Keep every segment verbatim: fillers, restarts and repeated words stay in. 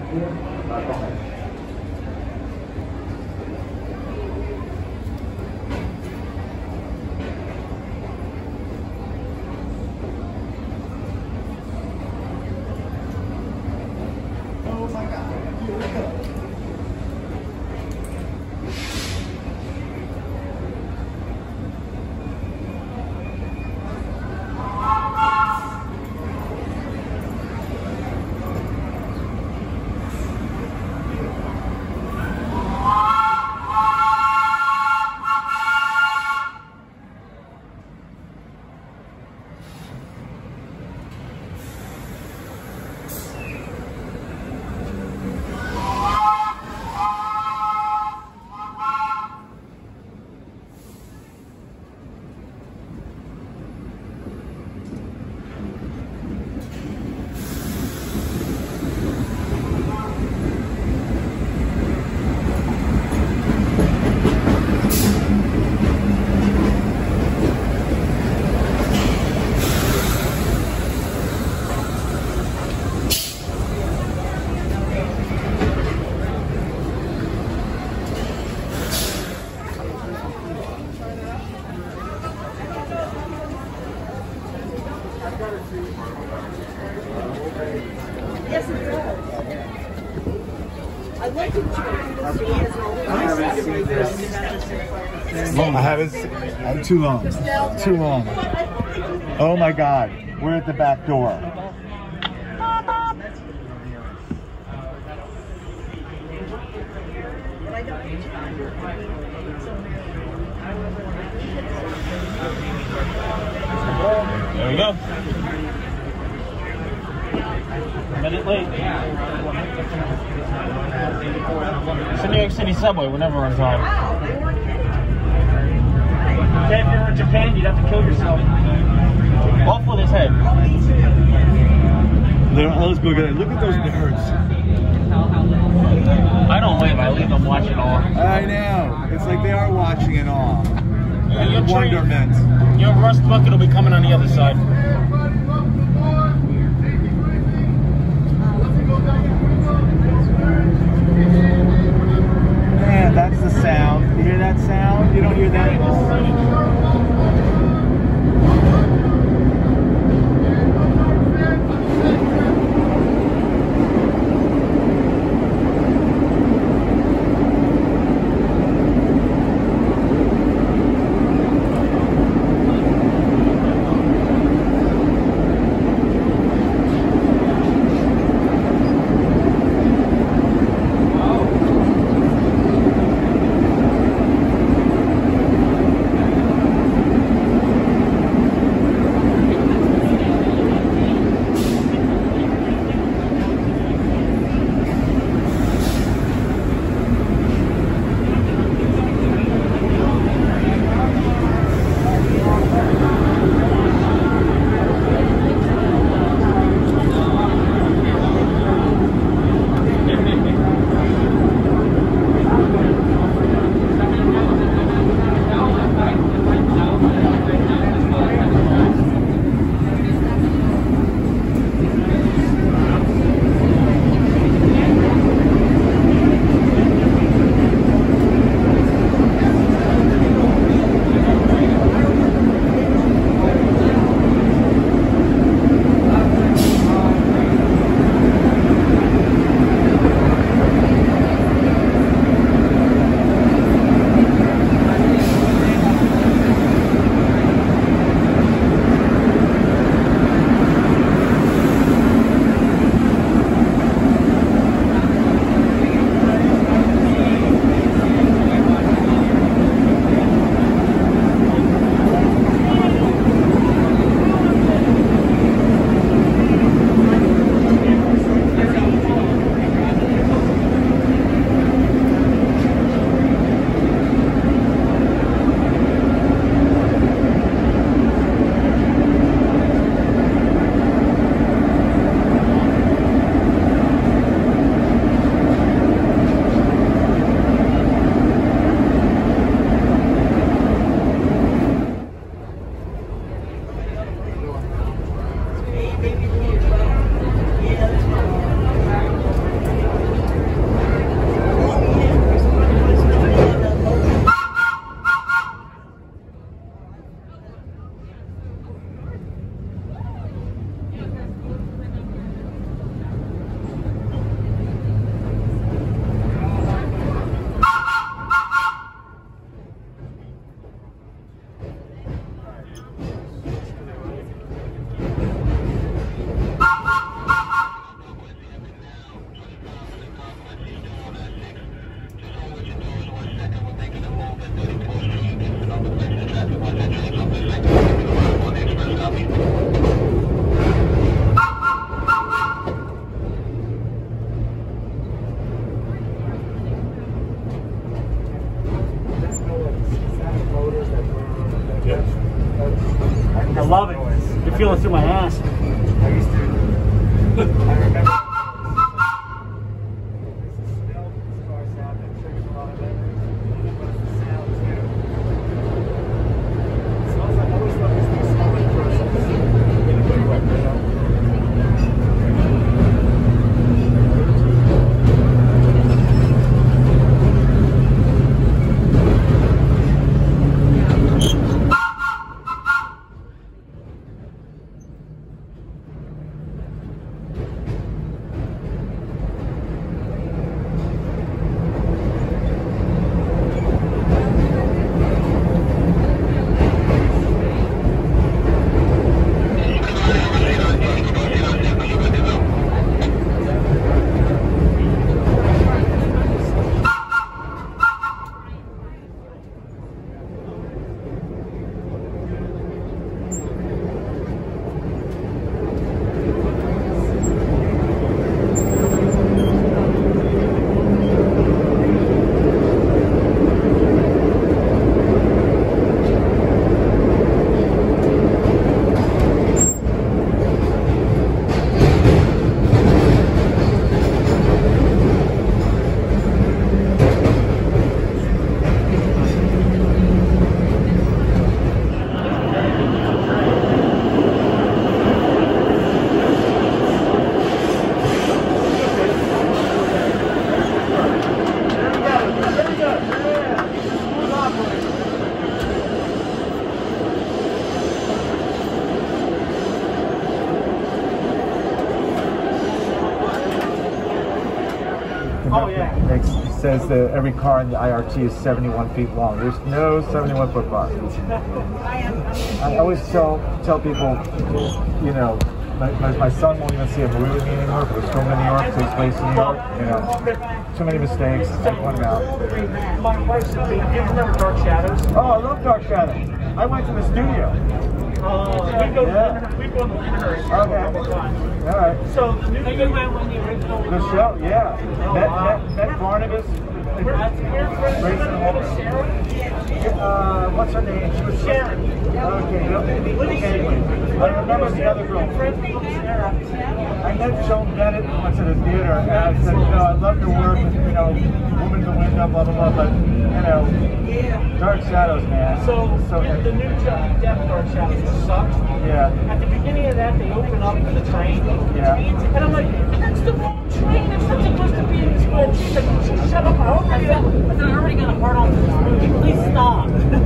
Yes, it does. I'd like to Long, I haven't seen, I'm too long. Too long. Oh my God, we're at the back door. There we go. A minute late. It's the New York City subway, we're never on time. Okay, if you were in Japan, you'd have to kill yourself. Off with his head. Let's go get it. Look at those nerds. I don't wave, I leave them watching all. I know. It's like they are watching in awe. Yeah, And your wonderment. Train, your rust bucket will be coming on the other side. Man, that's the sound. You hear that sound? You don't hear that in the city. goes through my ass. I used to. I remember. Oh, yeah. It says that every car in the I R T is seventy-one feet long. There's no seventy-one foot car. I always tell tell people, you know, my, my, my son won't even see a movie with me anymore because it's filmed in New York, takes place in New York. You know, too many mistakes. I point them out. My wife said, do you remember Dark Shadows? Oh, I love Dark Shadows. I went to the studio. Uh, we go Yeah. to we go to Lyndhurst a Okay. couple times. All right. So the new thing went when the original. The show, yeah. Oh, met, wow. met, met Barnabas. We're at the Sarah. Sarah. Uh, what's her name? She was Sharon. Okay, no, anyway, I remember the other girl. I met Joan Bennett once at a theater, and I said, you know, I love your work, you know, Woman in the Window, blah, blah, blah, but, you know, Dark Shadows, man. So, so the, the new Death Dark Shadows sucked. Yeah. At the beginning of that, they open up for the train. Yeah. And I'm like, that's the wrong train. It's not supposed to be in this world. She's like, shut up. I already, I said, I already got a hard on for this movie. Please stop.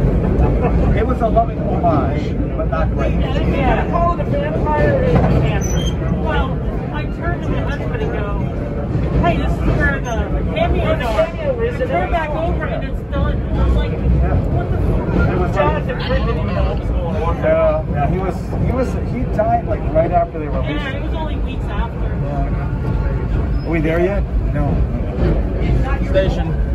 It was a loving homage, but not great. Yeah, call it a vampire or a cancer. Well, I turned to my husband and go, hey, this is where the cameo, the cameo is. And turn back over and it's done. And I'm like, what the fuck? It was Jonathan Prim didn't even know what was going on. No, yeah, he was, he was, he died like right after they released Yeah, it. it was only weeks after. Yeah. Are we there yet? No. Station.